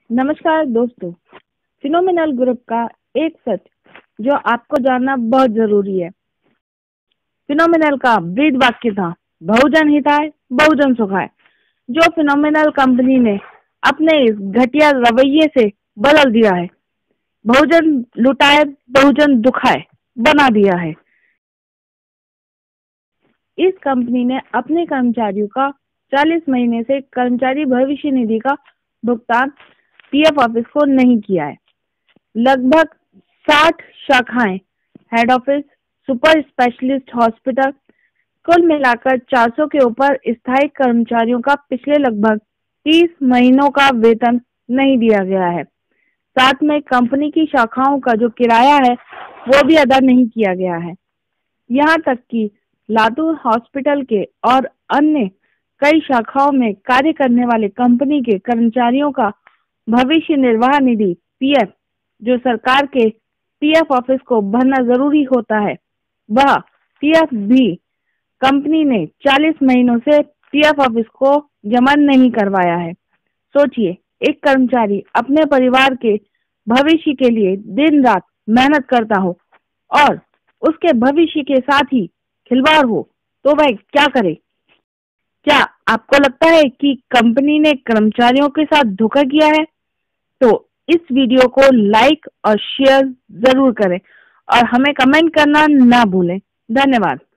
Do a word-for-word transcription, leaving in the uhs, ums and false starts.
नमस्कार दोस्तों, phenomenal group का एक सच जो आपको जानना बहुत जरूरी है। फिनोमिनल का ब्रीद वाक्य था, बहुजन हिताय बहुजन सुखाय, जो फिनोमिनल कंपनी ने अपने इस घटिया रवैये से बदल दिया है। बहुजन लुटाए बहुजन दुखाए बना दिया है। इस कंपनी ने अपने कर्मचारियों का चालीस महीने से कर्मचारी भविष्य निधि का भुगतान पीएफ ऑफिस को नहीं किया है। लगभग साठ शाखाएं, head office, super specialist hospital, कुल मिलाकर चार सौ के ऊपर स्थायी कर्मचारियों का पिछले लगभग तीस महीनों का वेतन नहीं दिया गया है। साथ में कंपनी की शाखाओं का जो किराया है वो भी अदा नहीं किया गया है। यहाँ तक कि लातूर हॉस्पिटल के और अन्य कई शाखाओं में कार्य करने वाले कंपनी के कर्मचारियों का भविष्य निर्वाह निधि पीएफ, जो सरकार के पीएफ ऑफिस को भरना जरूरी होता है, वह पीएफ भी कंपनी ने चालीस महीनों से पीएफ ऑफिस को जमा नहीं करवाया है। सोचिए, एक कर्मचारी अपने परिवार के भविष्य के लिए दिन रात मेहनत करता हो और उसके भविष्य के साथ ही खिलवाड़ हो तो वह क्या करे? क्या आपको लगता है कि कंपनी ने कर्मचारियों के साथ धोखा किया है? तो इस वीडियो को लाइक और शेयर जरूर करें और हमें कमेंट करना ना भूलें। धन्यवाद।